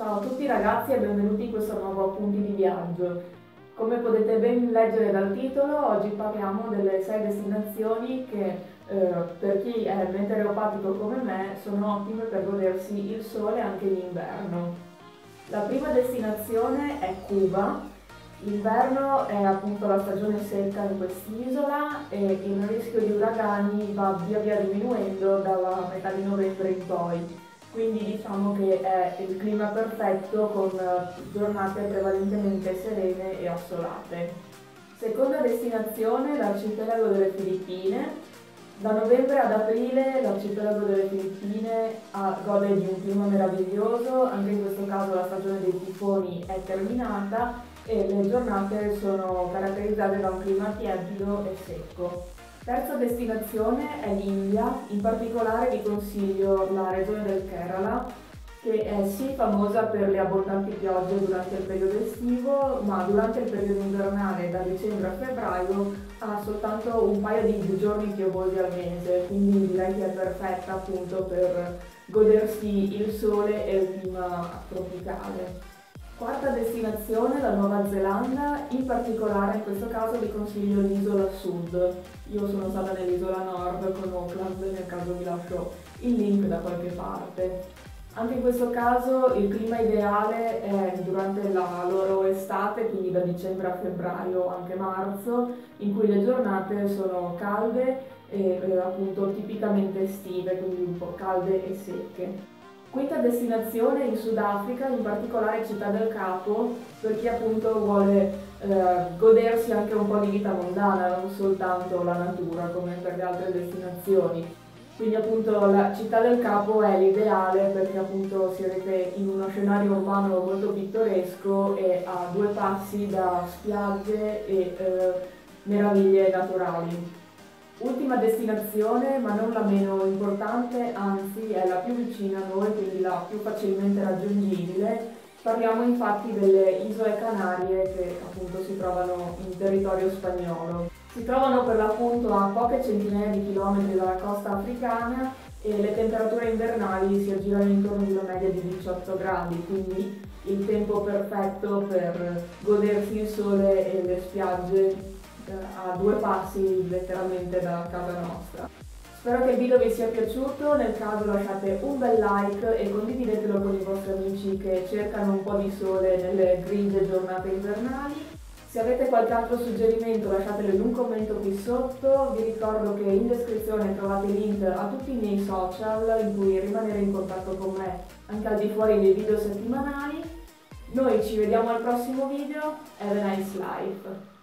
Ciao a tutti ragazzi e benvenuti in questo nuovo appunti di viaggio. Come potete ben leggere dal titolo, oggi parliamo delle 6 destinazioni che per chi è meteoropatico come me sono ottime per godersi il sole anche in inverno. La prima destinazione è Cuba. L'inverno è appunto la stagione secca in quest'isola e il rischio di uragani va via via diminuendo dalla metà di novembre in poi. Quindi diciamo che è il clima perfetto con giornate prevalentemente serene e assolate. Seconda destinazione, l'arcipelago delle Filippine. Da novembre ad aprile l'arcipelago delle Filippine gode di un clima meraviglioso, anche in questo caso la stagione dei tifoni è terminata e le giornate sono caratterizzate da un clima tiepido e secco. Terza destinazione è l'India, in particolare vi consiglio la regione del Kerala, che è sì famosa per le abbondanti piogge durante il periodo estivo, ma durante il periodo invernale, da dicembre a febbraio, ha soltanto un paio di giorni piovosi al mese, quindi direi che è perfetta appunto per godersi il sole e il clima tropicale. Quarta destinazione, la Nuova Zelanda, in particolare in questo caso vi consiglio l'isola sud. Io sono stata nell'isola nord con Auckland, nel caso vi lascio il link da qualche parte. Anche in questo caso il clima ideale è durante la loro estate, quindi da dicembre a febbraio, anche marzo, in cui le giornate sono calde e appunto tipicamente estive, quindi un po' calde e secche. Quinta destinazione in Sudafrica, in particolare Città del Capo, per chi appunto vuole godersi anche un po' di vita mondana, non soltanto la natura come per le altre destinazioni. Quindi appunto la Città del Capo è l'ideale perché appunto siete in uno scenario urbano molto pittoresco e a 2 passi da spiagge e meraviglie naturali. Ultima destinazione, ma non la meno importante, anzi è la più vicina a noi, quindi la più facilmente raggiungibile. Parliamo infatti delle Isole Canarie che appunto si trovano in territorio spagnolo. Si trovano per l'appunto a poche centinaia di chilometri dalla costa africana e le temperature invernali si aggirano intorno ad una media di 18 gradi, quindi il tempo perfetto per godersi il sole e le spiagge a 2 passi letteralmente da casa nostra. Spero che il video vi sia piaciuto, nel caso lasciate un bel like e condividetelo con i vostri amici che cercano un po' di sole nelle grigie giornate invernali. Se avete qualche altro suggerimento lasciatelo in un commento qui sotto, vi ricordo che in descrizione trovate i link a tutti i miei social in cui rimanere in contatto con me anche al di fuori dei video settimanali. Noi ci vediamo al prossimo video, have a nice life!